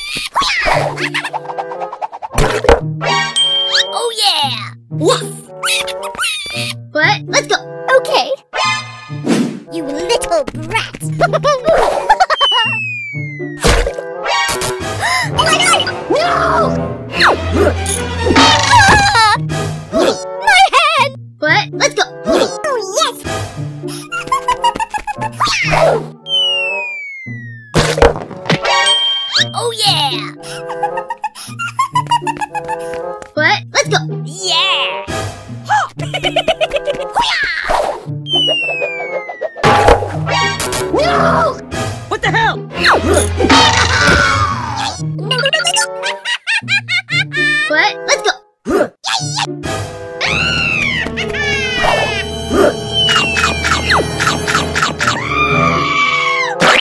Oh yeah! Yes! What? Let's go! Okay! You little brat! Oh my god! No! My head! What? Let's go! Oh yes! Oh yeah! What? Let's go! Yeah! No! What the hell?